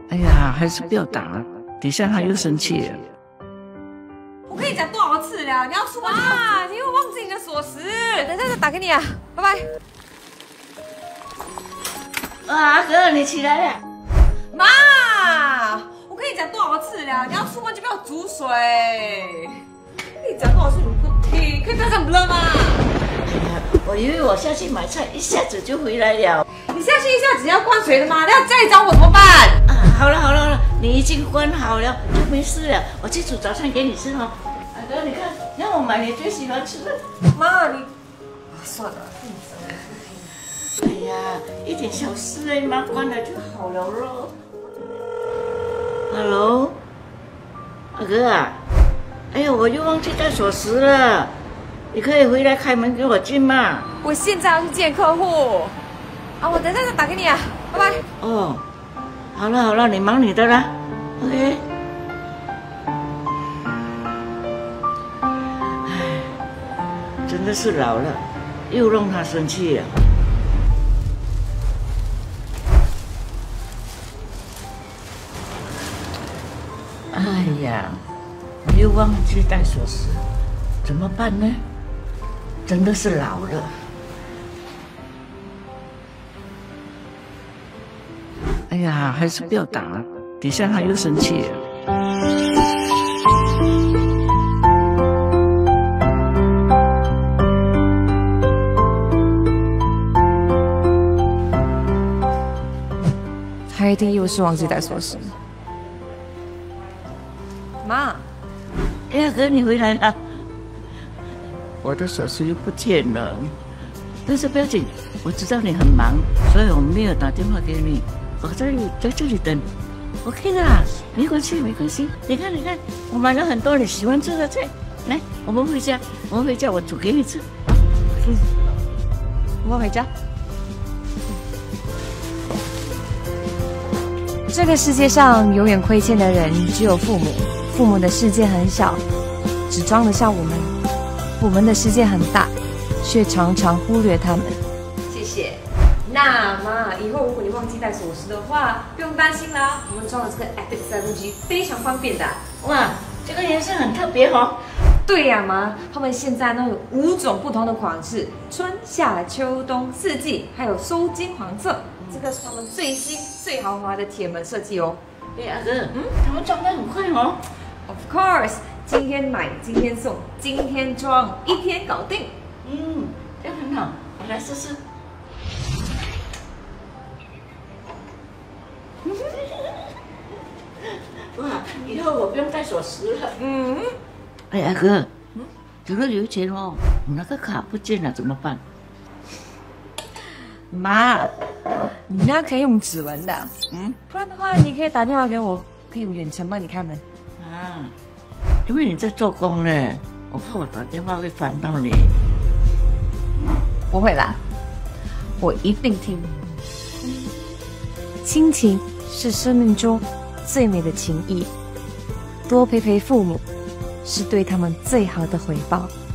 哎呀，还是不要打了，等一下他又生气了。 我跟你讲多少次了，你要出门啊！你又忘记你的锁匙，等一下再打给你啊，拜拜。 阿哥，你起来了。 妈，我跟你讲多少次了，你要出门就不要煮水。跟你讲多少次你不听，可以不要这样不乐吗？ 我以为我下去买菜，一下子就回来了。 你下去一下子要关水的吗？那家里找我怎么办？ 啊，好了好了好了，你已经关好了，就没事了。我去煮早餐给你吃哦。阿哥，你看，让我买你最喜欢吃的。 妈，你算了。 哎呀，一点小事哎，妈关了就好了咯。Hello， 阿哥啊，哎呀，我又忘记带锁匙了，你可以回来开门给我进吗？ 我现在要去见客户，啊，我等一下再打给你啊，拜拜。 哦，好了好了，你忙你的啦 ，OK。唉，真的是老了，又让他生气了。哎呀，我又忘记带锁匙，怎么办呢？真的是老了。哎呀，还是不要打了，等一下他又生气了。 他一定又是忘记带锁匙。妈， 哎呀，哥，你回来了，我的锁匙又不见了。但是不要紧，我知道你很忙，所以我没有打电话给你。我在这里等 ，OK 的啦，没关系没关系。你看你看，我买了很多你喜欢吃的菜，来，我们回家，我煮给你吃。 我们回家。这个世界上永远亏欠的人只有父母，父母的世界很小，只装得下我们的世界很大，却常常忽略他们。谢谢。那妈，以后如果你忘记带锁匙的话，不用担心啦，我们装了这个 𝗦𝗘𝗖𝗪 非常方便的。 哇，这个颜色很特别哦。 对呀，妈，他们现在呢有5种不同的款式，春夏秋冬4季，还有收金黄色。这个是他们最新最豪华的铁门设计哦。 哎，阿哥，他们装得很快哦。 Of course， 今天买今天送，今天装1天搞定。 这样很好，我来试试。哇，以后我不用带锁匙了。哎，阿哥，除了油钱哦，我那个卡不见了怎么办？ 妈，你那可以用指纹的，不然的话你可以打电话给我，可以远程帮你开门。 啊，因为你在做工呢，我怕我打电话会烦到你。 不会啦，我一定听。亲情是生命中最美的情谊，多陪陪父母是对他们最好的回报。